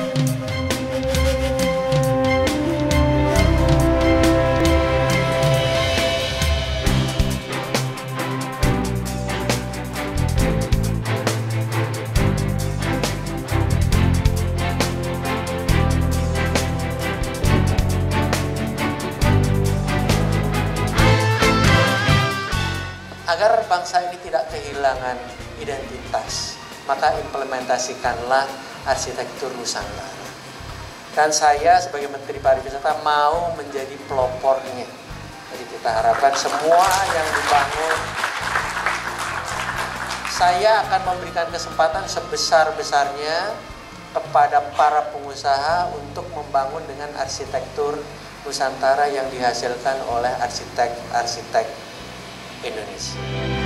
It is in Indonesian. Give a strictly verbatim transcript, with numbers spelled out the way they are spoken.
Agar bangsa ini tidak kehilangan identitas, maka implementasikanlah arsitektur Nusantara. Dan saya sebagai Menteri Pariwisata mau menjadi pelopornya. Jadi kita harapkan semua yang dibangun, saya akan memberikan kesempatan sebesar-besarnya kepada para pengusaha untuk membangun dengan arsitektur Nusantara yang dihasilkan oleh arsitek-arsitek Indonesia.